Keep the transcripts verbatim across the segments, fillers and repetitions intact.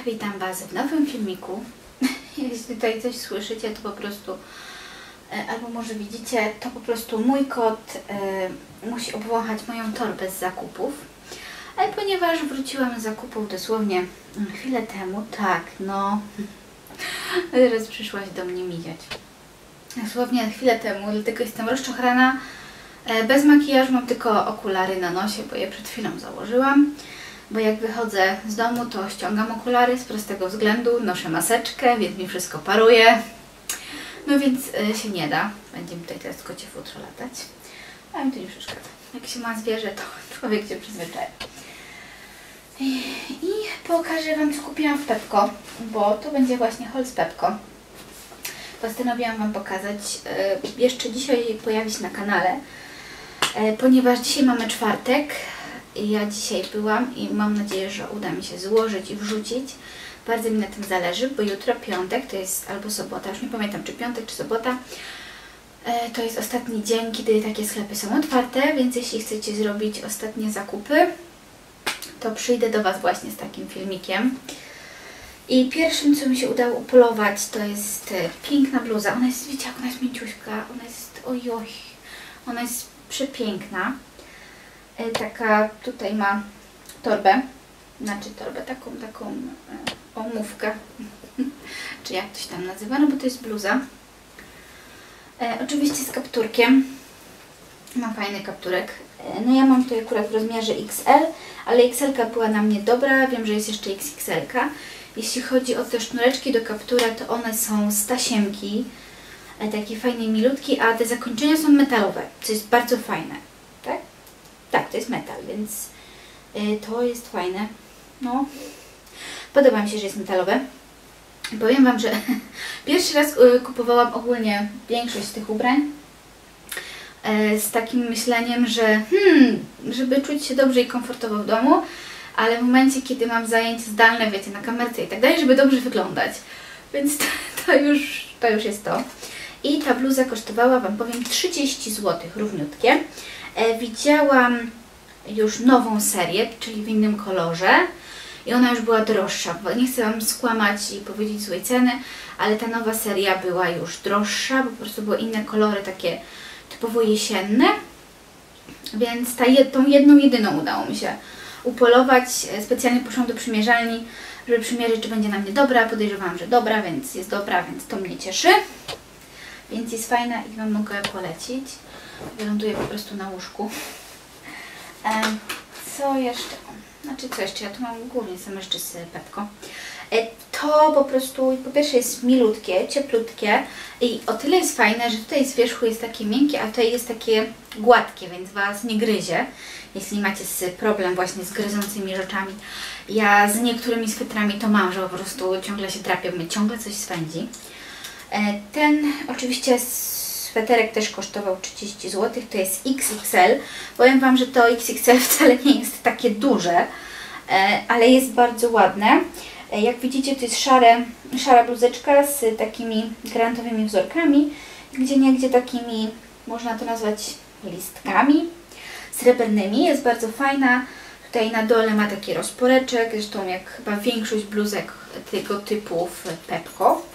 Witam Was w nowym filmiku. Jeśli tutaj coś słyszycie, to po prostu, albo może widzicie, to po prostu mój kot e, musi obwąchać moją torbę z zakupów. Ale ponieważ wróciłam z zakupów dosłownie chwilę temu, tak, no, teraz przyszłaś do mnie mijać. Dosłownie chwilę temu, dlatego jestem rozczochrana. E, bez makijażu, mam tylko okulary na nosie, bo je przed chwilą założyłam. Bo jak wychodzę z domu, to ściągam okulary z prostego względu, noszę maseczkę, więc mi wszystko paruje. No więc y, się nie da. Będziemy tutaj teraz kocie futro latać. A mi to nie przeszkadza. Jak się ma zwierzę, to człowiek się przyzwyczaja. I, I pokażę Wam, co kupiłam w Pepco, bo to będzie właśnie haul z Pepco. Postanowiłam Wam pokazać, y, jeszcze dzisiaj pojawić na kanale, y, ponieważ dzisiaj mamy czwartek. Ja dzisiaj byłam i mam nadzieję, że uda mi się złożyć i wrzucić. Bardzo mi na tym zależy, bo jutro piątek, to jest albo sobota, już nie pamiętam, czy piątek, czy sobota. E, to jest ostatni dzień, kiedy takie sklepy są otwarte, więc jeśli chcecie zrobić ostatnie zakupy, to przyjdę do Was właśnie z takim filmikiem. I pierwszym, co mi się udało upolować, to jest e, piękna bluza. Ona jest, wiecie, jak ona jest mięciuśka, ona jest, ojoj, ona jest przepiękna. Taka, tutaj ma torbę, znaczy torbę, taką, taką e, omówkę, czy jak to się tam nazywa, no bo to jest bluza. E, oczywiście z kapturkiem, ma fajny kapturek. E, no ja mam tutaj akurat w rozmiarze X L, ale X L była na mnie dobra, wiem, że jest jeszcze X X L. Jeśli chodzi o te sznureczki do kaptura, to one są z tasiemki, e, takie fajne, milutki, a te zakończenia są metalowe, co jest bardzo fajne, tak? Tak, to jest metal, więc y, to jest fajne. No, podoba mi się, że jest metalowe. Powiem Wam, że pierwszy raz y, kupowałam ogólnie większość tych ubrań y, z takim myśleniem, że hmm, żeby czuć się dobrze i komfortowo w domu, ale w momencie, kiedy mam zajęcia zdalne, wiecie, na kamerce i tak dalej, żeby dobrze wyglądać. Więc to, to, już, to już jest to. I ta bluza kosztowała, Wam powiem, trzydzieści złotych, równiutkie. E, widziałam już nową serię, czyli w innym kolorze i ona już była droższa. Nie chcę Wam skłamać i powiedzieć złej ceny, ale ta nowa seria była już droższa, bo po prostu były inne kolory, takie typowo jesienne. Więc ta jed tą jedną, jedyną udało mi się upolować. Specjalnie poszłam do przymierzalni, żeby przymierzyć, czy będzie na mnie dobra. Podejrzewałam, że dobra, więc jest dobra, więc to mnie cieszy. Więc jest fajna i Wam mogę polecić. Wyląduję po prostu na łóżku. E, co jeszcze? Znaczy co jeszcze? Ja tu mam głównie same rzeczy z Pepco. E, to po prostu, po pierwsze jest milutkie, cieplutkie i o tyle jest fajne, że tutaj z wierzchu jest takie miękkie, a tutaj jest takie gładkie, więc Was nie gryzie. Jeśli macie problem właśnie z gryzącymi rzeczami. Ja z niektórymi swetrami to mam, że po prostu ciągle się trapię, mnie ciągle coś swędzi. E, ten oczywiście sweterek też kosztował trzydzieści złotych, to jest X X L. Powiem Wam, że to X X L wcale nie jest takie duże, ale jest bardzo ładne. Jak widzicie, to jest szare, szara bluzeczka z takimi granatowymi wzorkami, gdzie niegdzie takimi, można to nazwać listkami srebrnymi. Jest bardzo fajna. Tutaj na dole ma taki rozporeczek, zresztą jak chyba większość bluzek tego typu w Pepco.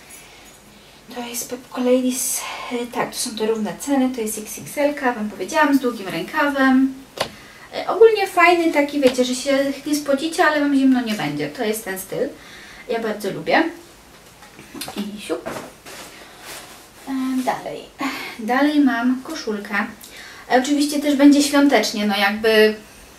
To jest Pepco Ladies, tak, to są te równe ceny, to jest X X L, Wam powiedziałam, z długim rękawem. E, ogólnie fajny taki, wiecie, że się nie spodzicie, ale Wam zimno nie będzie. To jest ten styl. Ja bardzo lubię. I siup. E, dalej. Dalej mam koszulkę. E, oczywiście też będzie świątecznie, no jakby,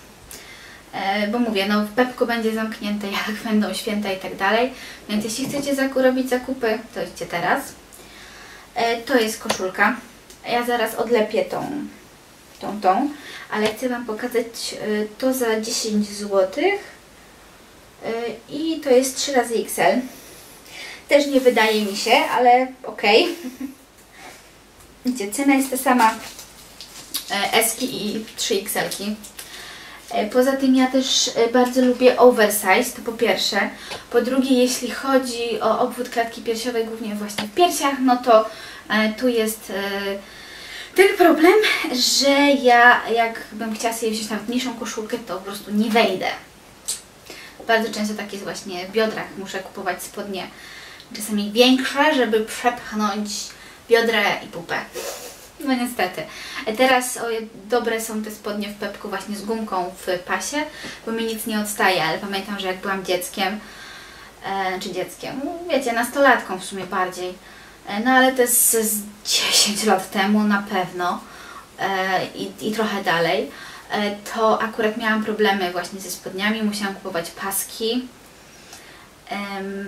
e, bo mówię, no w Pepco będzie zamknięte, jak będą święta i tak dalej. Więc jeśli chcecie zaku robić zakupy, to idźcie teraz. E, to jest koszulka. Ja zaraz odlepię tą, tą, tą, ale chcę Wam pokazać e, to za dziesięć złotych e, i to jest trzy razy X L. Też nie wydaje mi się, ale okej. Okay. Widzicie, cena jest ta sama, e, S-ki i trzy X L-ki. Poza tym ja też bardzo lubię oversize, to po pierwsze. Po drugie, jeśli chodzi o obwód klatki piersiowej, głównie właśnie w piersiach, no to e, tu jest e, ten problem, że ja jakbym chciała sobie wziąć nawet mniejszą koszulkę, to po prostu nie wejdę. Bardzo często tak jest właśnie w biodrach. Muszę kupować spodnie czasami większe, żeby przepchnąć biodrę i pupę. No niestety. Teraz o, dobre są te spodnie w Pepku właśnie z gumką w pasie, bo mi nic nie odstaje, ale pamiętam, że jak byłam dzieckiem, e, czy dzieckiem, wiecie, nastolatką w sumie bardziej, e, no ale to jest z dziesięć lat temu na pewno e, i, i trochę dalej, e, to akurat miałam problemy właśnie ze spodniami, musiałam kupować paski, e,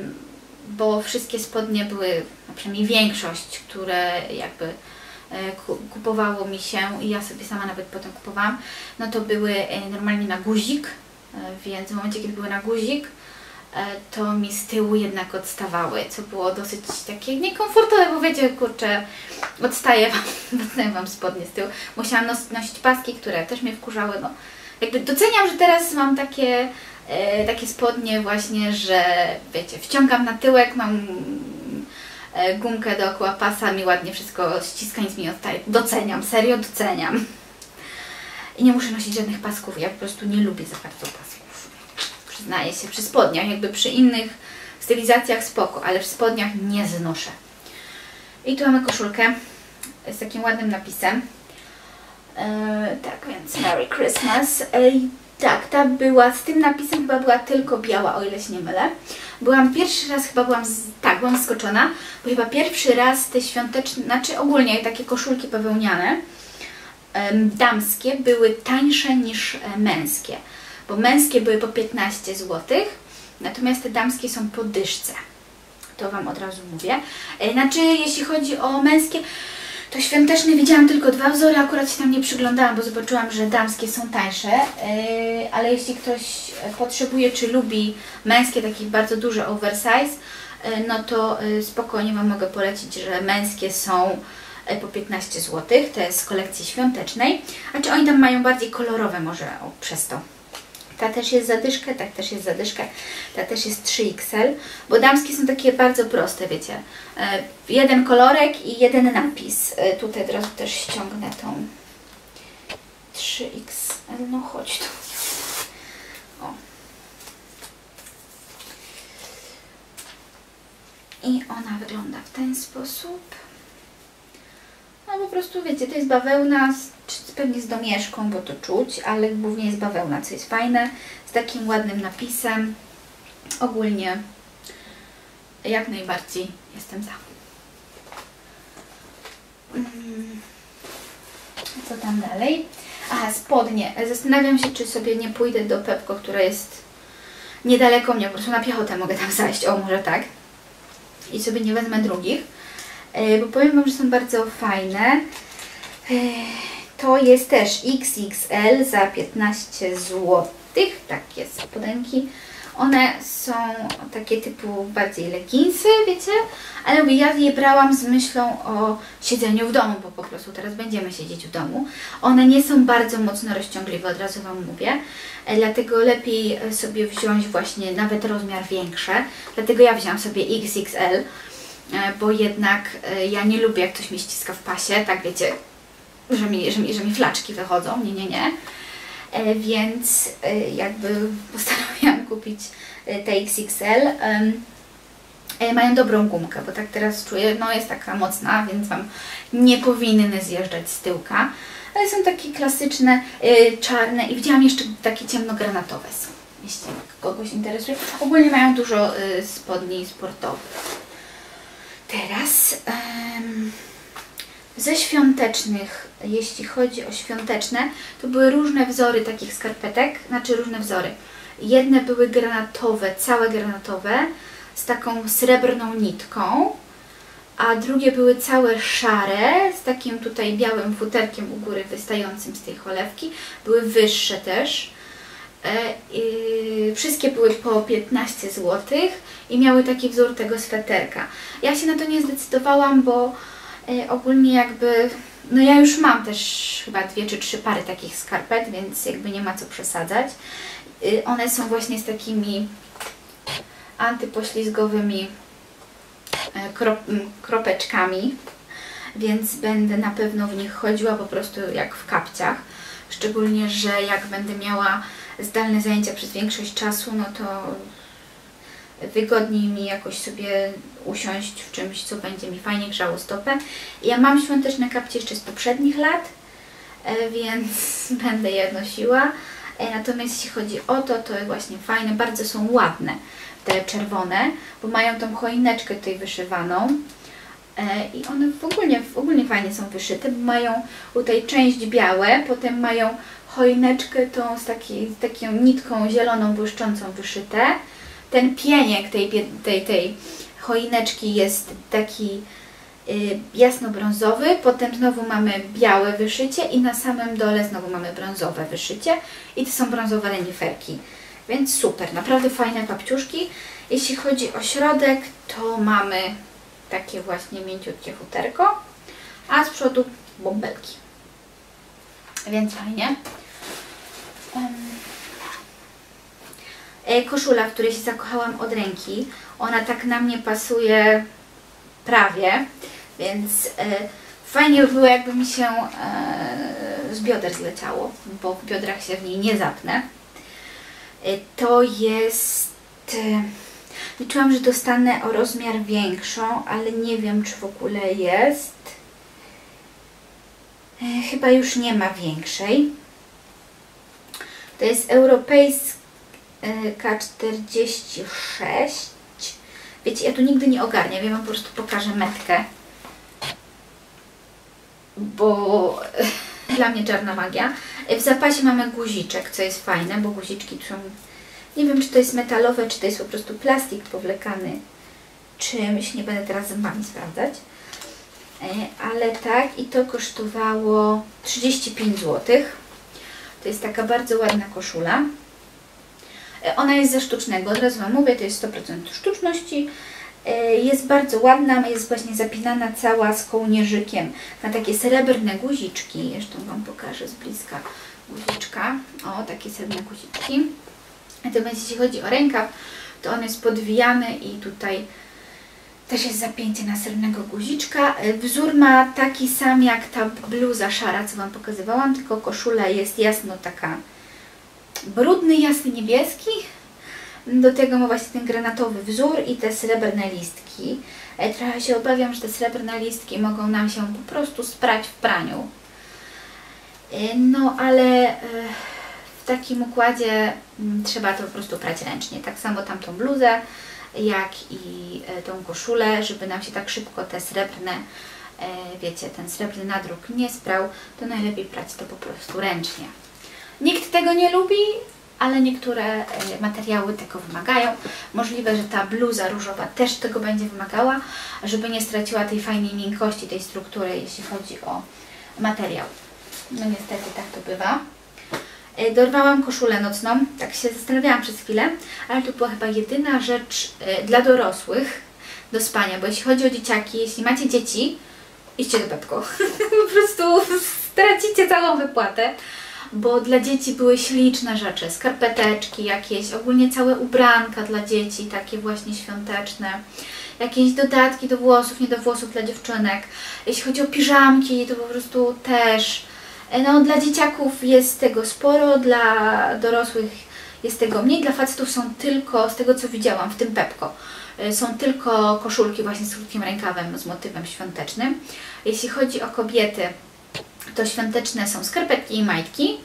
bo wszystkie spodnie były, a przynajmniej większość, które jakby kupowało mi się i ja sobie sama nawet potem kupowałam, no to były normalnie na guzik, więc w momencie, kiedy były na guzik, to mi z tyłu jednak odstawały, co było dosyć takie niekomfortowe, bo wiecie, kurczę, odstaje wam, odstaje wam spodnie z tyłu. Musiałam nos nosić paski, które też mnie wkurzały, no jakby doceniam, że teraz mam takie, e, takie spodnie właśnie, że wiecie, wciągam na tyłek, mam gumkę dookoła pasa, mi ładnie wszystko ściska, nic mi nie odstaje. Doceniam, serio doceniam. I nie muszę nosić żadnych pasków, ja po prostu nie lubię za bardzo pasków. Przyznaję się, przy spodniach, jakby przy innych stylizacjach spoko, ale w spodniach nie znoszę. I tu mamy koszulkę z takim ładnym napisem. Eee, tak więc Merry Christmas. Eee, tak, ta była, z tym napisem chyba była tylko biała, o ile się nie mylę. Byłam pierwszy raz, chyba byłam, z, tak, byłam zaskoczona, bo chyba pierwszy raz te świąteczne, znaczy ogólnie takie koszulki bawełniane, em, damskie, były tańsze niż e, męskie. Bo męskie były po piętnaście złotych, natomiast te damskie są po dyszce. To Wam od razu mówię. E, znaczy, jeśli chodzi o męskie, to świąteczne widziałam tylko dwa wzory, akurat się tam nie przyglądałam, bo zobaczyłam, że damskie są tańsze, yy, ale jeśli ktoś potrzebuje czy lubi męskie, takie bardzo duże oversize, yy, no to yy, spokojnie Wam mogę polecić, że męskie są yy, po piętnaście złotych, to jest z kolekcji świątecznej, a czy oni tam mają bardziej kolorowe może o, przez to. Ta też jest zadyszka, tak też jest zadyszka, ta też jest trzy X L, bo damskie są takie bardzo proste, wiecie. E, jeden kolorek i jeden napis. E, tutaj od razu też ściągnę tą trzy X L, no chodź tu. O. I ona wygląda w ten sposób. No po prostu wiecie, to jest bawełna, z, pewnie z domieszką, bo to czuć, ale głównie jest bawełna, co jest fajne, z takim ładnym napisem. Ogólnie jak najbardziej jestem za. Co tam dalej? Aha, spodnie. Zastanawiam się, czy sobie nie pójdę do Pepko, która jest niedaleko mnie, po prostu na piechotę mogę tam zajść, o może tak. I sobie nie wezmę drugich. Bo powiem Wam, że są bardzo fajne. To jest też X X L za piętnaście złotych. Takie spodenki. One są takie typu bardziej leginsy, wiecie? Ale mówię, ja je brałam z myślą o siedzeniu w domu, bo po prostu teraz będziemy siedzieć w domu. One nie są bardzo mocno rozciągliwe, od razu Wam mówię. Dlatego lepiej sobie wziąć właśnie nawet rozmiar większy. Dlatego ja wzięłam sobie X X L. Bo jednak ja nie lubię, jak ktoś mi ściska w pasie, tak wiecie, że mi, że mi, że mi flaczki wychodzą, nie, nie, nie. E, więc e, jakby postanowiłam kupić te X X L. E, mają dobrą gumkę, bo tak teraz czuję, no jest taka mocna, więc Wam nie powinny zjeżdżać z tyłka. Ale są takie klasyczne, e, czarne i widziałam jeszcze takie ciemnogranatowe są, jeśli kogoś interesuje. Ogólnie mają dużo e, spodni sportowych. Teraz um, ze świątecznych, jeśli chodzi o świąteczne, to były różne wzory takich skarpetek, znaczy różne wzory. Jedne były granatowe, całe granatowe, z taką srebrną nitką, a drugie były całe szare, z takim tutaj białym futerkiem u góry wystającym z tej cholewki. Były wyższe też. Yy, wszystkie były po piętnaście złotych i miały taki wzór tego sweterka. Ja się na to nie zdecydowałam, bo yy, ogólnie jakby, no ja już mam też chyba dwie czy trzy pary takich skarpet, więc jakby nie ma co przesadzać. Yy, one są właśnie z takimi antypoślizgowymi yy, krop, kropeczkami, więc będę na pewno w nich chodziła po prostu jak w kapciach. Szczególnie, że jak będę miała zdalne zajęcia przez większość czasu, no to wygodniej mi jakoś sobie usiąść w czymś, co będzie mi fajnie grzało stopę. Ja mam świąteczne kapcie jeszcze z poprzednich lat, więc będę je nosiła. Natomiast jeśli chodzi o to, to właśnie fajne, bardzo są ładne te czerwone, bo mają tą choineczkę tutaj wyszywaną i one w ogóle, w ogóle fajnie są wyszyte, bo mają tutaj część białe, potem mają choineczkę tą z, takiej, z taką nitką zieloną błyszczącą wyszyte. Ten pieniek tej, tej, tej choineczki jest taki y, jasno-brązowy, potem znowu mamy białe wyszycie i na samym dole znowu mamy brązowe wyszycie i to są brązowe reniferki, więc super, naprawdę fajne kapciuszki. Jeśli chodzi o środek, to mamy takie właśnie mięciutkie futerko, a z przodu bąbelki, więc fajnie. Um. Koszula, w której się zakochałam od ręki, ona tak na mnie pasuje prawie, więc e, fajnie by było, jakby mi się e, z bioder zleciało, bo w biodrach się w niej nie zapnę. E, to jest... E, liczyłam, że dostanę o rozmiar większą, ale nie wiem, czy w ogóle jest. E, chyba już nie ma większej. To jest europejski K czterdzieści sześć. Wiecie, ja tu nigdy nie ogarniam, ja Wam po prostu pokażę metkę, bo dla mnie czarna magia. W zapasie mamy guziczek, co jest fajne, bo guziczki są, nie wiem, czy to jest metalowe, czy to jest po prostu plastik powlekany czymś, nie będę teraz zębami sprawdzać, ale tak, i to kosztowało trzydzieści pięć złotych. To jest taka bardzo ładna koszula. Ona jest ze sztucznego, od razu Wam mówię, to jest sto procent sztuczności. Jest bardzo ładna, jest właśnie zapinana cała z kołnierzykiem na takie srebrne guziczki. Jeszcze Wam pokażę z bliska guziczka. O, takie srebrne guziczki. Natomiast jeśli chodzi o rękaw, to on jest podwijany i tutaj też jest zapięcie na srebrnego guziczka. Wzór ma taki sam jak ta bluza szara, co Wam pokazywałam, tylko koszula jest jasno taka brudny, jasny niebieski. Do tego ma właśnie ten granatowy wzór i te srebrne listki. Trochę się obawiam, że te srebrne listki mogą nam się po prostu sprać w praniu. No ale w takim układzie trzeba to po prostu prać ręcznie. Tak samo tamtą bluzę, jak i tą koszulę, żeby nam się tak szybko te srebrne, wiecie, ten srebrny nadruk nie sprał, to najlepiej prać to po prostu ręcznie. Nikt tego nie lubi, ale niektóre materiały tego wymagają. Możliwe, że ta bluza różowa też tego będzie wymagała, żeby nie straciła tej fajnej miękkości, tej struktury, jeśli chodzi o materiał. No niestety tak to bywa. Dorwałam koszulę nocną, tak się zastanawiałam przez chwilę, ale to była chyba jedyna rzecz dla dorosłych do spania, bo jeśli chodzi o dzieciaki, jeśli macie dzieci, idźcie do Pepco. Po prostu stracicie całą wypłatę. Bo dla dzieci były śliczne rzeczy, skarpeteczki jakieś, ogólnie całe ubranka dla dzieci, takie właśnie świąteczne, jakieś dodatki do włosów, nie do włosów dla dziewczynek. Jeśli chodzi o piżamki, to po prostu też, no dla dzieciaków jest tego sporo, dla dorosłych jest tego mniej, dla facetów są tylko, z tego co widziałam w tym Pepco, są tylko koszulki właśnie z krótkim rękawem, z motywem świątecznym. Jeśli chodzi o kobiety, to świąteczne są skarpetki i majtki.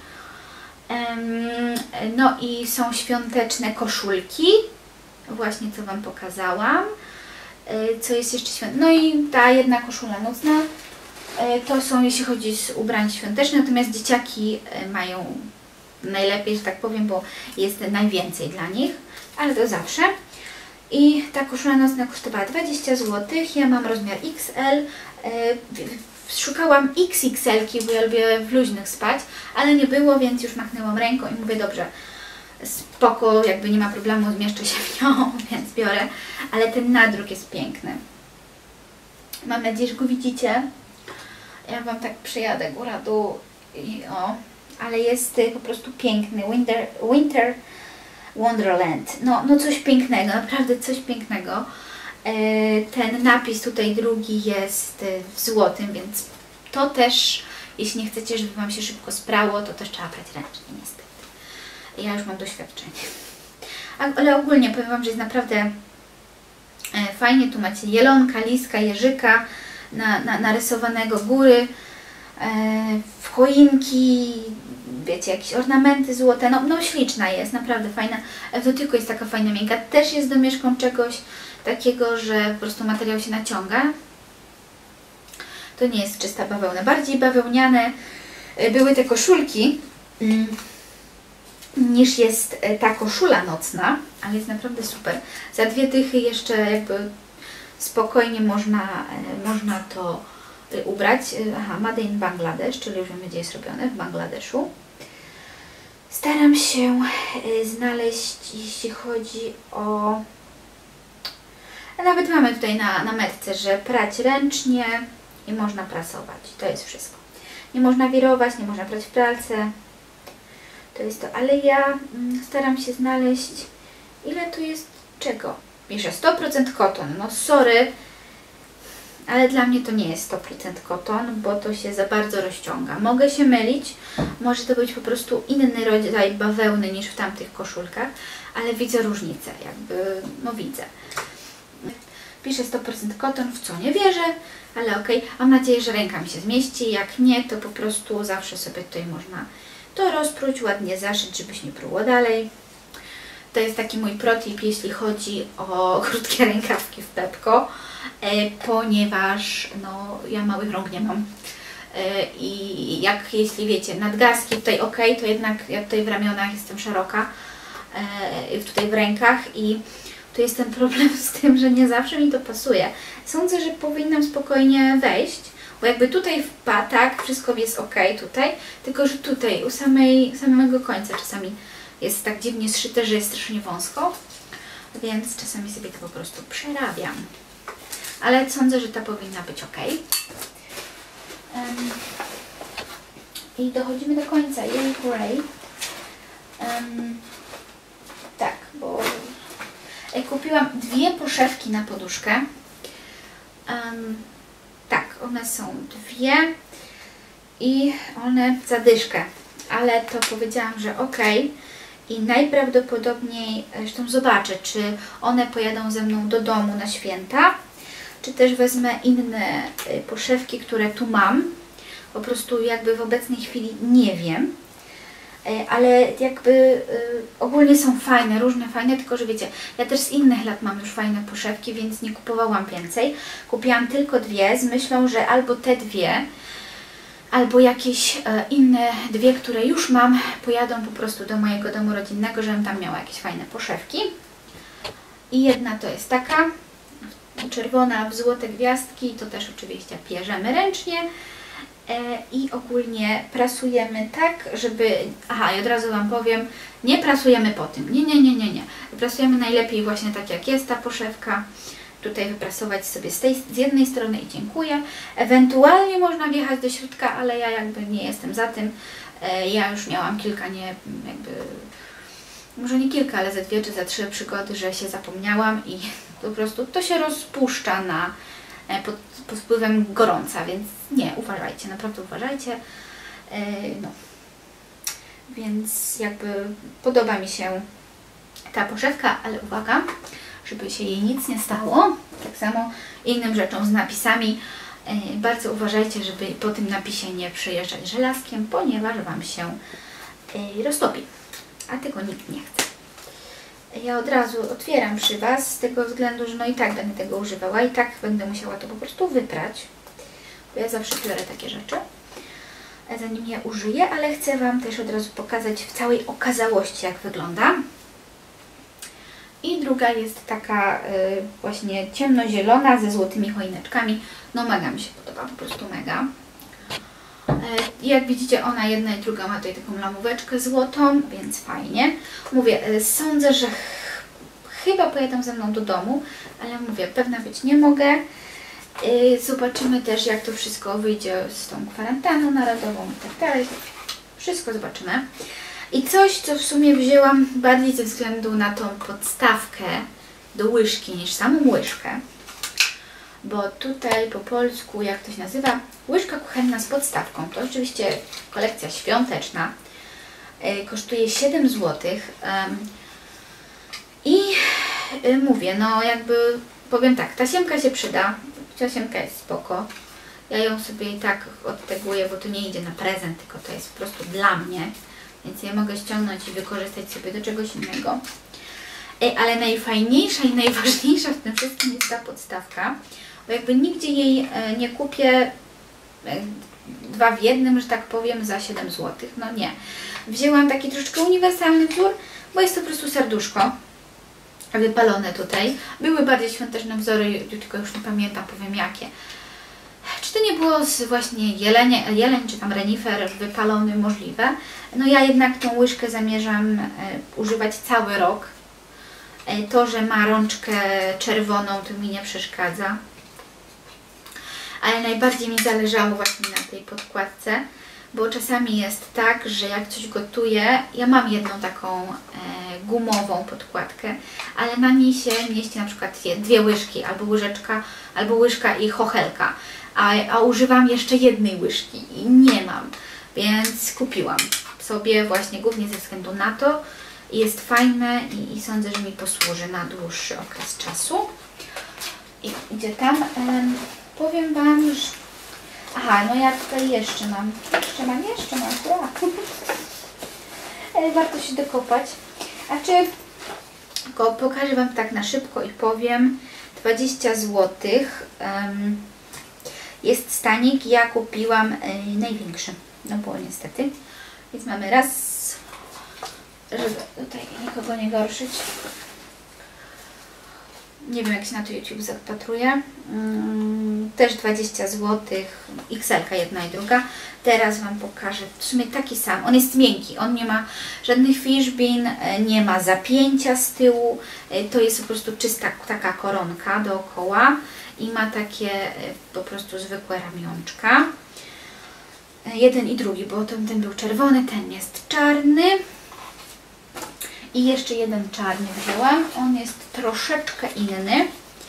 No i są świąteczne koszulki, właśnie co Wam pokazałam. Co jest jeszcze świąteczne? No i ta jedna koszula nocna. To są, jeśli chodzi o ubrań świąteczne, natomiast dzieciaki mają najlepiej, że tak powiem, bo jest najwięcej dla nich, ale to zawsze. I ta koszula nocna kosztowała dwadzieścia złotych, ja mam rozmiar X L. Szukałam X X L-ki, bo ja lubię w luźnych spać, ale nie było, więc już machnęłam ręką i mówię, dobrze, spoko, jakby nie ma problemu, zmieszczę się w nią, więc biorę, ale ten nadruk jest piękny. Mam nadzieję, że go widzicie. Ja Wam tak przyjadę góra-dół i o, ale jest po prostu piękny. Winter, Winter Wonderland. No, no coś pięknego, naprawdę coś pięknego. Ten napis tutaj drugi jest w złotym, więc to też, jeśli nie chcecie, żeby Wam się szybko sprało, to też trzeba prać ręcznie niestety. Ja już mam doświadczenie. Ale ogólnie powiem Wam, że jest naprawdę fajnie. Tu macie jelonka, liska, jeżyka na, na, narysowanego, góry, w choinki, wiecie, jakieś ornamenty złote, no, no śliczna jest, naprawdę fajna. To tylko jest taka fajna miękka. Też jest domieszką czegoś takiego, że po prostu materiał się naciąga. To nie jest czysta bawełna, bardziej bawełniane były te koszulki mm, niż jest ta koszula nocna, ale jest naprawdę super. Za dwie dychy jeszcze jakby spokojnie można, można to ubrać. Aha, Made in Bangladesz, czyli już wiemy, gdzie jest robione, w Bangladeszu. Staram się znaleźć, jeśli chodzi o... Nawet mamy tutaj na, na metce, że prać ręcznie i można prasować. To jest wszystko. Nie można wirować, nie można prać w pralce. To jest to. Ale ja mm, staram się znaleźć, ile tu jest czego. Pisze sto procent koton. No sorry, ale dla mnie to nie jest sto procent koton, bo to się za bardzo rozciąga. Mogę się mylić, może to być po prostu inny rodzaj bawełny niż w tamtych koszulkach, ale widzę różnicę, jakby, no widzę. Piszę sto procent koton, w co nie wierzę, ale okej. Okay. Mam nadzieję, że ręka mi się zmieści. Jak nie, to po prostu zawsze sobie tutaj można to rozpróć, ładnie zaszyć, żebyś nie pruło dalej. To jest taki mój protip, jeśli chodzi o krótkie rękawki w Pepco, e, ponieważ no, ja małych rąk nie mam. E, I jak, jeśli wiecie, nadgarstki tutaj ok, to jednak ja tutaj w ramionach jestem szeroka, e, tutaj w rękach i tu jest ten problem z tym, że nie zawsze mi to pasuje. Sądzę, że powinnam spokojnie wejść, bo jakby tutaj wpadł, tak, wszystko jest ok tutaj, tylko że tutaj u samej, samego końca czasami jest tak dziwnie zszyte, że jest strasznie wąsko, więc czasami sobie to po prostu przerabiam. Ale sądzę, że ta powinna być ok. Um, I dochodzimy do końca. Jej, hooray. Um, tak, bo kupiłam dwie poszewki na poduszkę. Um, tak, one są dwie i one za dyszkę, ale to powiedziałam, że ok. I najprawdopodobniej, zresztą zobaczę, czy one pojadą ze mną do domu na święta, czy też wezmę inne poszewki, które tu mam. Po prostu jakby w obecnej chwili nie wiem. Ale jakby ogólnie są fajne, różne fajne, tylko że wiecie, ja też z innych lat mam już fajne poszewki, więc nie kupowałam więcej. Kupiłam tylko dwie z myślą, że albo te dwie, albo jakieś e, inne dwie, które już mam, pojadą po prostu do mojego domu rodzinnego, żebym tam miała jakieś fajne poszewki. I jedna to jest taka, czerwona w złote gwiazdki, to też oczywiście pierzemy ręcznie. E, I ogólnie prasujemy tak, żeby... Aha, i od razu Wam powiem, nie prasujemy po tym. Nie, nie, nie, nie, nie. Prasujemy najlepiej właśnie tak, jak jest ta poszewka. Tutaj wyprasować sobie z, tej, z jednej strony i dziękuję. Ewentualnie można wjechać do środka, ale ja jakby nie jestem za tym. E, ja już miałam kilka, nie jakby... Może nie kilka, ale ze dwie czy za trzy przygody, że się zapomniałam i po prostu to się rozpuszcza na... Pod, pod wpływem gorąca, więc nie, uważajcie, naprawdę uważajcie. Yy, no. Więc jakby podoba mi się ta poszewka, ale uwaga, żeby się jej nic nie stało. Tak samo innym rzeczom z napisami. Yy, bardzo uważajcie, żeby po tym napisie nie przejeżdżać żelazkiem, ponieważ Wam się yy, roztopi, a tego nikt nie chce. Ja od razu otwieram przy Was z tego względu, że no i tak będę tego używała i tak będę musiała to po prostu wyprać, bo ja zawsze biorę takie rzeczy, zanim je użyję, ale chcę Wam też od razu pokazać w całej okazałości, jak wygląda. I druga jest taka y, właśnie ciemnozielona ze złotymi choineczkami. No mega mi się podoba, po prostu mega. I jak widzicie, ona jedna i druga ma tutaj taką lamóweczkę złotą, więc fajnie. Mówię, sądzę, że ch chyba pojadą ze mną do domu, ale mówię, pewna być nie mogę. Zobaczymy też, jak to wszystko wyjdzie z tą kwarantanną narodową i tak dalej. Wszystko zobaczymy. I coś, co w sumie wzięłam bardziej ze względu na tą podstawkę do łyżki niż samą łyżkę. Bo tutaj po polsku, jak to się nazywa, łyżka kuchenna z podstawką. To oczywiście kolekcja świąteczna. Kosztuje siedem złotych. I mówię, no jakby powiem tak, tasiemka się przyda. Tasiemka jest spoko. Ja ją sobie i tak odteguję, bo to nie idzie na prezent, tylko to jest po prostu dla mnie. Więc ja mogę ściągnąć i wykorzystać sobie do czegoś innego. Ale najfajniejsza i najważniejsza w tym wszystkim jest ta podstawka. Bo jakby nigdzie jej nie kupię dwa w jednym, że tak powiem, za siedem złotych. No nie. Wzięłam taki troszeczkę uniwersalny wzór, bo jest to po prostu serduszko wypalone tutaj. Były bardziej świąteczne wzory, tylko już nie pamiętam, powiem jakie. Czy to nie było z właśnie jelenie, jeleń, czy tam renifer wypalony możliwe? No ja jednak tą łyżkę zamierzam e, używać cały rok. E, to, że ma rączkę czerwoną, to mi nie przeszkadza. Ale najbardziej mi zależało właśnie na tej podkładce, bo czasami jest tak, że jak coś gotuję, ja mam jedną taką e, gumową podkładkę, ale na niej się mieści na przykład dwie, dwie łyżki, albo łyżeczka, albo łyżka i chochelka, a, a używam jeszcze jednej łyżki i nie mam, więc kupiłam sobie właśnie głównie ze względu na to. Jest fajne i, i sądzę, że mi posłuży na dłuższy okres czasu. I idzie tam. Um, powiem Wam, że... Aha, no ja tutaj jeszcze mam. Jeszcze mam, jeszcze mam. Warto się dokopać. A czy pokażę Wam tak na szybko i powiem. dwadzieścia złotych um, jest stanik. Ja kupiłam y, największy. No było niestety. Więc mamy raz, żeby tutaj nikogo nie gorszyć. Nie wiem, jak się na to YouTube zapatruje. Hmm, też dwadzieścia złotych. X L-ka jedna i druga. Teraz Wam pokażę. W sumie taki sam. On jest miękki. On nie ma żadnych fishbin, nie ma zapięcia z tyłu. To jest po prostu czysta taka koronka dookoła. I ma takie po prostu zwykłe ramionczka. Jeden i drugi, bo ten, ten był czerwony, ten jest czarny. I jeszcze jeden czarny wzięłam. On jest troszeczkę inny,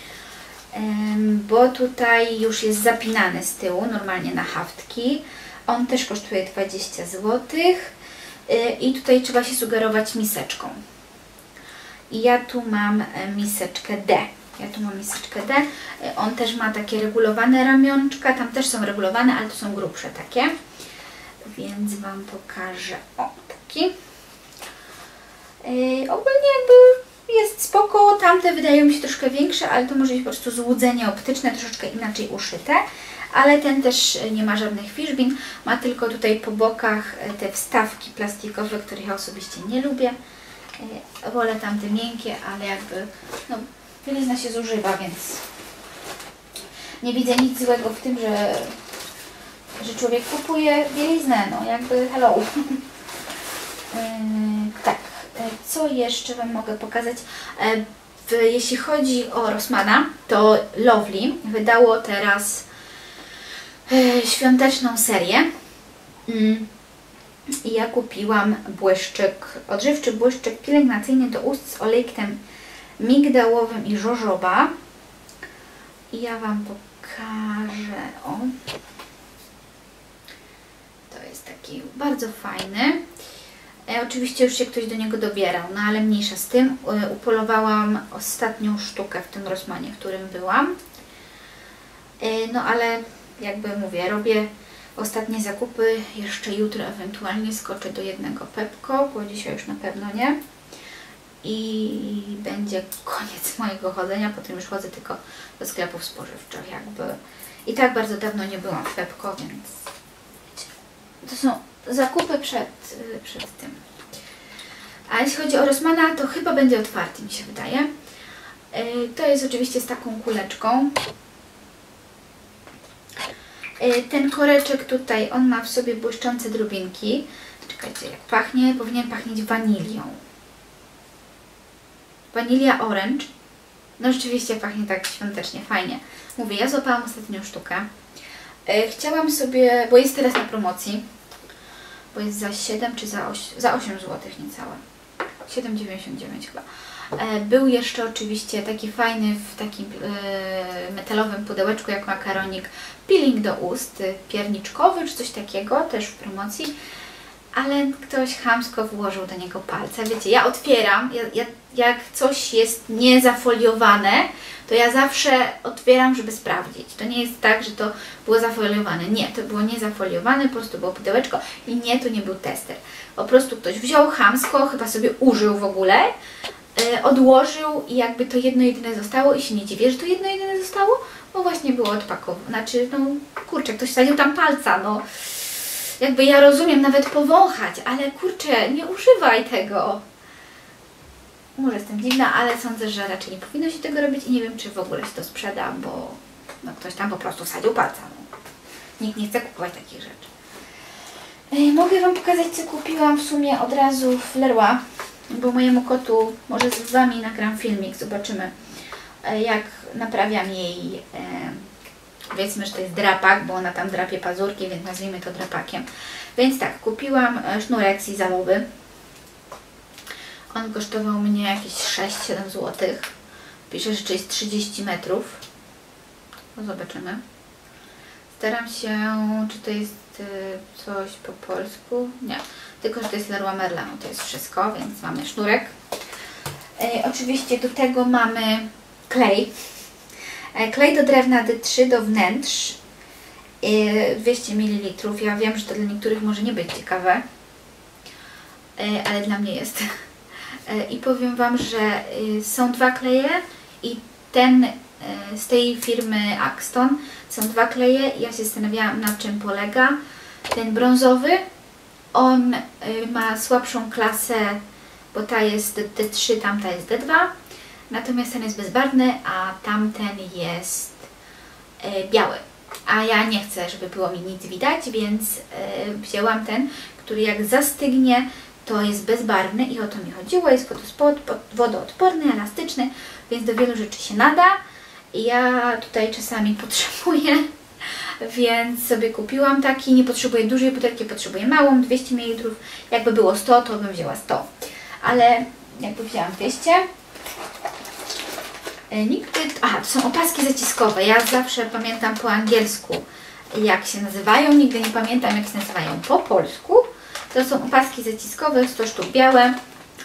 bo tutaj już jest zapinany z tyłu, normalnie na haftki. On też kosztuje dwadzieścia złotych. I tutaj trzeba się sugerować miseczką. I ja tu mam miseczkę D. Ja tu mam miseczkę D. On też ma takie regulowane ramionczka. Tam też są regulowane, ale to są grubsze takie. Więc Wam pokażę. O, taki. Yy, ogólnie jakby jest spoko. Tamte wydają mi się troszkę większe, ale to może być po prostu złudzenie optyczne, troszeczkę inaczej uszyte. Ale ten też nie ma żadnych fishbin. Ma tylko tutaj po bokach te wstawki plastikowe, których ja osobiście nie lubię. Yy, wolę tamte miękkie, ale jakby no, bielizna się zużywa, więc nie widzę nic złego w tym, że że człowiek kupuje bieliznę, no jakby hello. yy, tak, co jeszcze Wam mogę pokazać? Yy, jeśli chodzi o Rossmana, to Lovely wydało teraz yy, świąteczną serię. Yy. I ja kupiłam błyszczyk, odżywczy błyszczyk pielęgnacyjny do ust z olejkiem migdałowym i żożoba. I ja Wam pokażę, o. To jest taki bardzo fajny. E, oczywiście już się ktoś do niego dobierał, no ale mniejsza z tym. E, upolowałam ostatnią sztukę w tym Rossmanie, w którym byłam. E, no ale jakby mówię, robię ostatnie zakupy. Jeszcze jutro ewentualnie skoczę do jednego Pepco, bo dzisiaj już na pewno nie. I będzie koniec mojego chodzenia, potem już chodzę tylko do sklepów spożywczych jakby. I tak bardzo dawno nie byłam w Pepco, więc to są zakupy przed, przed tym. A jeśli chodzi o Rossmana, to chyba będzie otwarty, mi się wydaje. To jest oczywiście z taką kuleczką. Ten koreczek tutaj, on ma w sobie błyszczące drobinki. Czekajcie, jak pachnie, powinien pachnieć wanilią. Wanilia orange. No rzeczywiście pachnie tak świątecznie, fajnie. Mówię, ja złapałam ostatnią sztukę. Chciałam sobie, bo jest teraz na promocji, bo jest za siedem czy za osiem, za osiem złotych niecałe. siedem dziewięćdziesiąt dziewięć chyba. Był jeszcze oczywiście taki fajny w takim metalowym pudełeczku jak makaronik peeling do ust, pierniczkowy czy coś takiego, też w promocji. ale ktoś chamsko włożył do niego palca. Wiecie, ja otwieram, ja, ja, jak coś jest niezafoliowane, to ja zawsze otwieram, żeby sprawdzić. To nie jest tak, że to było zafoliowane. Nie, to było niezafoliowane, po prostu było pudełeczko i nie, to nie był tester. Po prostu ktoś wziął chamsko, chyba sobie użył w ogóle, yy, odłożył i jakby to jedno jedyne zostało i się nie dziwię, że to jedno jedyne zostało, bo właśnie było odpakowane. Znaczy, no kurczę, ktoś wsadził tam palca, no. Jakby ja rozumiem nawet powąchać, ale kurczę, nie używaj tego. Może jestem dziwna, ale sądzę, że raczej nie powinno się tego robić i nie wiem, czy w ogóle się to sprzeda, bo no, ktoś tam po prostu wsadził palca. No. Nikt nie chce kupować takich rzeczy. Yy, mogę Wam pokazać, co kupiłam w sumie od razu w Leroy, bo mojemu kotu, może z Wami nagram filmik, zobaczymy, yy, jak naprawiam jej, yy, powiedzmy, że to jest drapak, bo ona tam drapie pazurki, więc nazwijmy to drapakiem. Więc tak, kupiłam sznurek sizalowy. On kosztował mnie jakieś sześć siedem złotych. Pisze, że to jest trzydzieści metrów. No zobaczymy. Staram się, czy to jest y, coś po polsku. Nie, tylko że to jest Leroy Merlin. To jest wszystko, więc mamy sznurek. Y, oczywiście do tego mamy klej. Y, klej do drewna D trzy do wnętrz. Y, dwieście mililitrów. Ja wiem, że to dla niektórych może nie być ciekawe. Y, ale dla mnie jest. I powiem Wam, że są dwa kleje i ten z tej firmy Axton są dwa kleje. Ja się zastanawiałam, na czym polega. Ten brązowy, on ma słabszą klasę, bo ta jest D trzy, tamta jest D dwa. Natomiast ten jest bezbarwny, a tamten jest biały. A ja nie chcę, żeby było mi nic widać, więc wzięłam ten, który jak zastygnie, to jest bezbarwny i o to mi chodziło, jest wodoodporny, elastyczny, więc do wielu rzeczy się nada. I ja tutaj czasami potrzebuję, więc sobie kupiłam taki, nie potrzebuję dużej butelki, potrzebuję małą, dwieście mililitrów. Jakby było sto, to bym wzięła sto, ale jakby wzięłam dwieście. Nigdy, aha, to są opaski zaciskowe, ja zawsze pamiętam po angielsku, jak się nazywają, nigdy nie pamiętam, jak się nazywają po polsku. To są opaski zaciskowe, sto sztuk białe,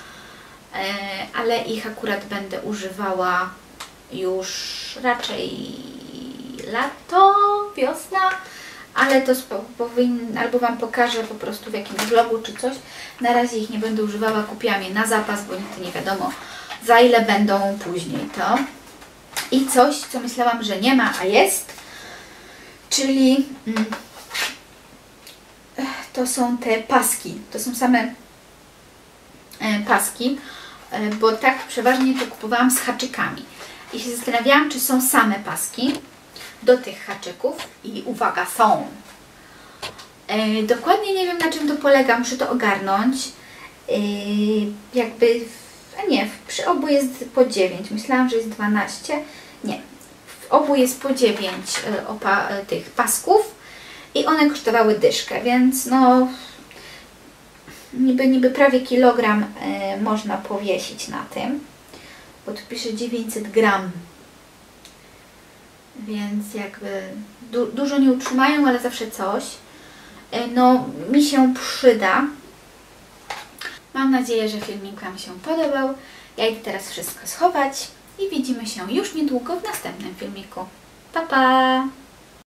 ale ich akurat będę używała już raczej lato, wiosna, ale to powinno, albo Wam pokażę po prostu w jakimś vlogu czy coś. Na razie ich nie będę używała, kupiłam je na zapas, bo nigdy nie wiadomo, za ile będą później to. I coś, co myślałam, że nie ma, a jest, czyli mm, to są te paski, to są same e, paski, e, bo tak przeważnie to kupowałam z haczykami. I się zastanawiałam, czy są same paski do tych haczyków i uwaga, są. E, dokładnie nie wiem, na czym to polega, muszę to ogarnąć. E, jakby, a nie, przy obu jest po dziewięć, myślałam, że jest dwanaście, nie, w obu jest po dziewięć e, opa, e, tych pasków. I one kosztowały dyszkę, więc no niby, niby prawie kilogram y, można powiesić na tym, bo tu pisze dziewięćset gram, więc jakby du dużo nie utrzymają, ale zawsze coś. Y, no mi się przyda. Mam nadzieję, że filmik Wam się podobał. Ja idę teraz wszystko schować i widzimy się już niedługo w następnym filmiku. Pa, pa!